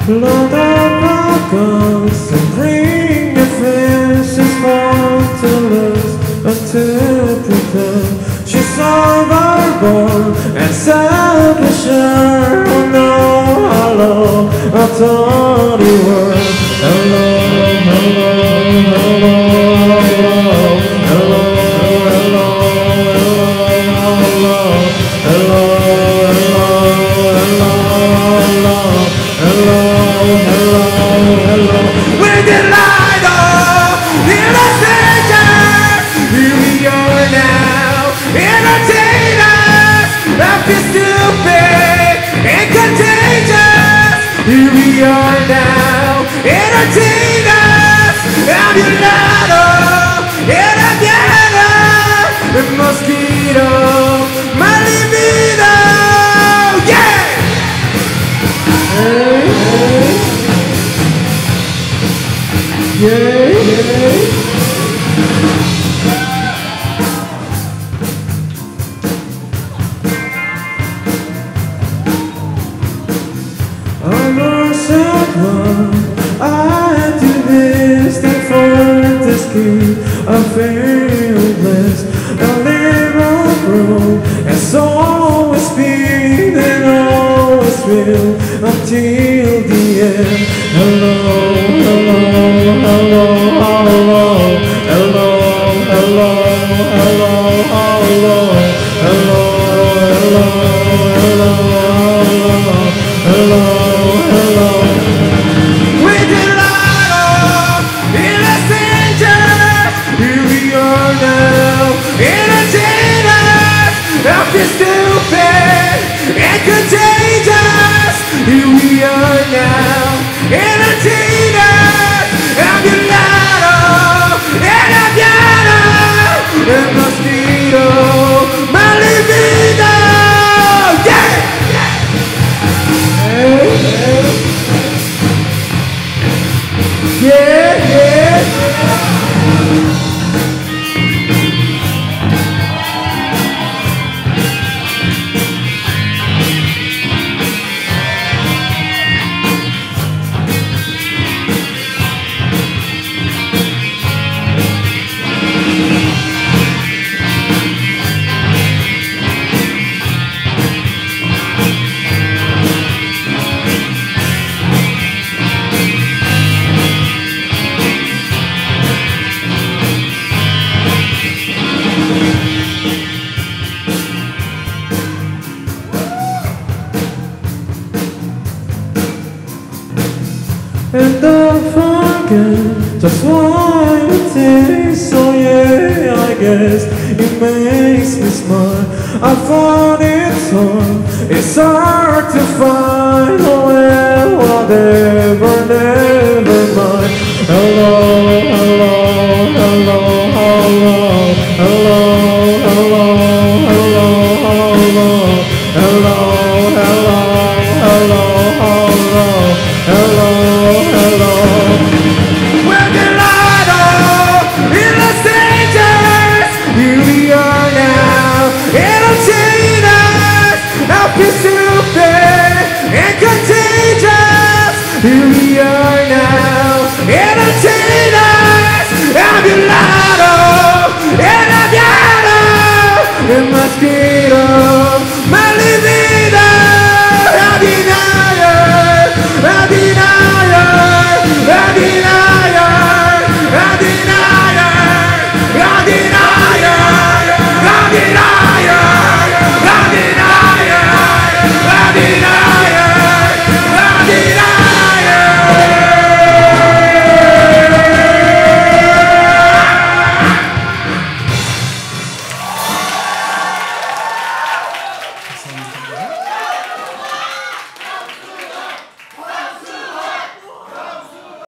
Load up our guns and bring your faces for to lose and to pretend she's survivable and selfish. Oh no, hello, I thought you were. Hello, hello, hello, hello, hello, hello, hello, hello, hello. With the light of innocence, here we are now, entertainers, after stupid and contagious. Here we are now, entertainers, and you're not and I'm the mosquito, my libido, yeah! Hey, hey. Yeah, yeah. I was at one, I had to miss that fantasy. I failed less, a little room, as always been and always will until the end. Hello, hello, hello, hello, hello, hello, hello, hello, hello, hello, hello, hello. With the light of innocence, here we are now, entertainers, after stupid and contagious. Here we are now, entertainers, and you're not and I'm the mosquito, my libido, yeah! Hey, hey. Yeah, yeah. And don't forget just why it tastes. So yeah, I guess it makes me smile. I found it's hard to find. Oh well, whatever, never mind. Hello, hello, hello, hello, hello, hello, hello, hello, hello, hello, hello, hello. Hello, hello. We're the light of innocence. Here we are now, entertainers, after stupid and contagious. Here we are now, entertainers, I'm the light of, and I'm the mosquito.